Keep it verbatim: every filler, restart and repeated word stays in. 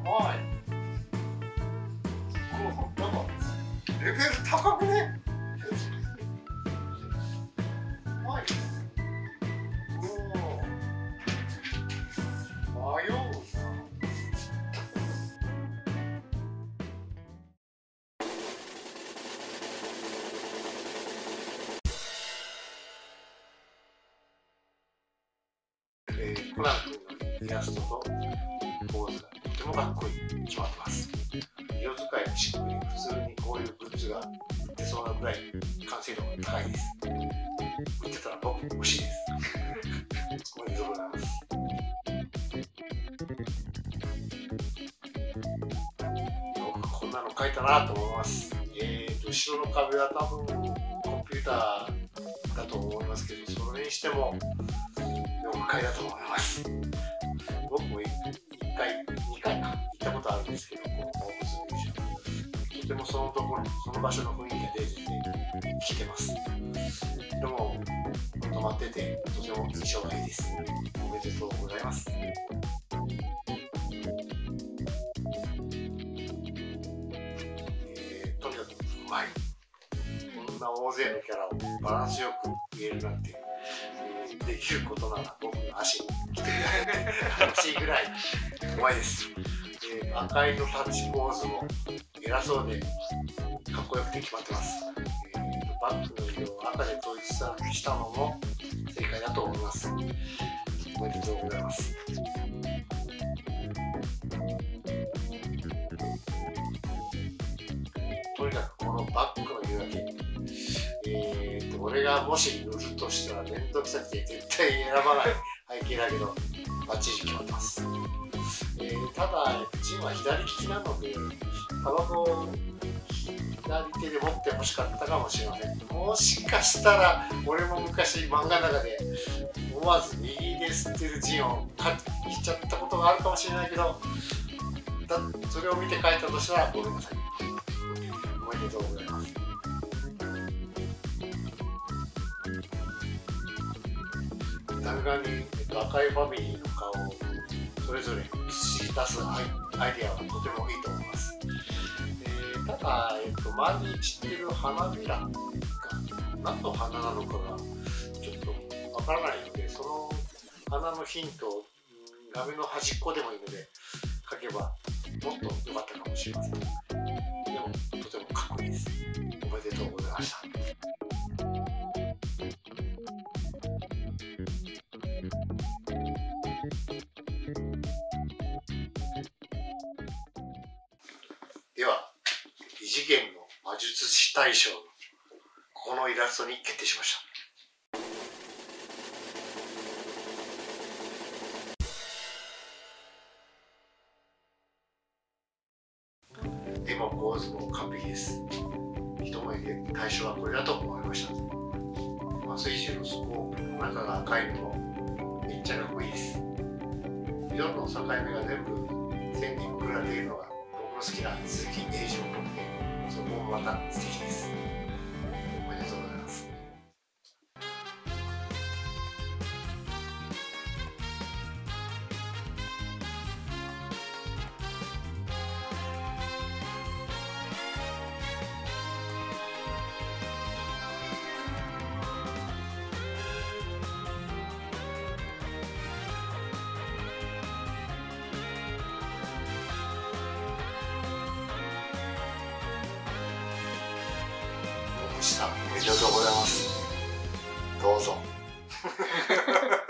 はい。こうなんかレベル高くね。はい。おお。迷うな。えー、コナン君のイラストとポーズがとてもかっこいい決まってます。色使いもしっくり、普通にこういうグッズが売ってそうなぐらい完成度が高いです。売ってたら僕も欲しいです。おめでとうございます。よくこんなの描いたなと思います。えーと、後ろの壁は多分コンピューターだと思いますけど、それにしてもよく描いたと思います。僕もいっかい、にかいか行ったことあるんですけど、この動物ミュージアム。とてもそのところ、その場所の雰囲気が出てて、生きてます。でも、止まってて、とても印象がいいです。おめでとうございます。えー、とにかくうまい。こんな大勢のキャラをバランスよく見えるなんて、えー、できることなら僕の足に来てくれて楽しいぐらいうまいです。えー、赤いのタッチポーズも偉そうでかっこよくて決まってます。えー、バッグの色を赤で統一したのも正解だと思います。おめでとうございます。とにかくこのバッグの色だけ、えーと、俺がもし塗るとしたら面倒くさくて絶対選ばない背景だけどバッチリ決まってます。えー、ただジンは左利きなのでタバコを左手で持ってほしかったかもしれません。もしかしたら俺も昔漫画の中で思わず右で吸ってるジンを描いちゃったことがあるかもしれないけど、だそれを見て描いたとしたらごめんなさい。おめでとうございます。弾丸に、えっと、赤いファミリーの顔をそれぞれ映し出すアイ、アイデアはとてもいいと思います。えー、ただ、えっと、周りに散ってる花びらが何の花なのかがちょっとわからないので、その花のヒントを画面の端っこでもいいので書けばもっと良かったかもしれません。でもとてもかっこいいです。おめでとうございました。では異次元の魔術師大賞のこのイラストに決定しました。絵も構図も完璧です。一目で対象はこれだと思いました。麻酔銃の底、中が赤いのもめっちゃかっこいいです。色の境目が全部線にくくられているのが僕の好きな鈴木英二の僕で、そこもまた素敵です。おめでとうございます。おめでとうございます。どうぞ。